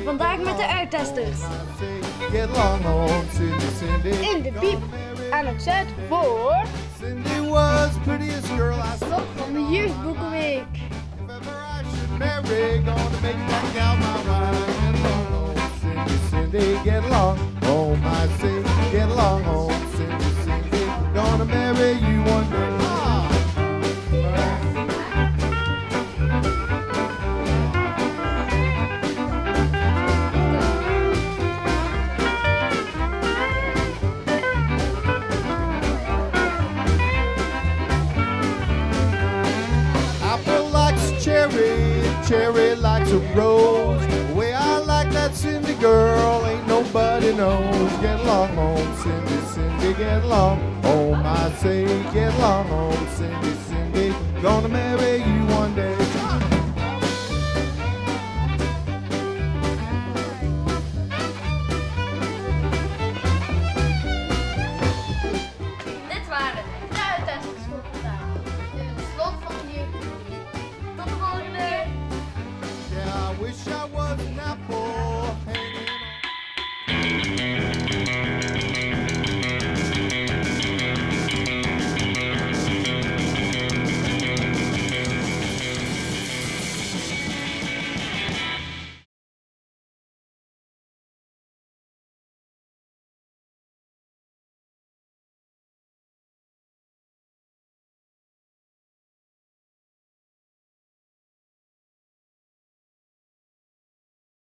vandaag met de UITtesters. In de piep aan het Zuid voor slot van de Jeugdboekenweek. Get along, oh my Cindy, get along, oh Cindy, Cindy, gonna marry you one day. Apple likes cherry, cherry likes a rose. The way I like that Cindy girl, ain't nobody knows. Get along, oh Cindy, Cindy, get along. Oh my say, get along, oh Cindy, Cindy, gonna marry you one day.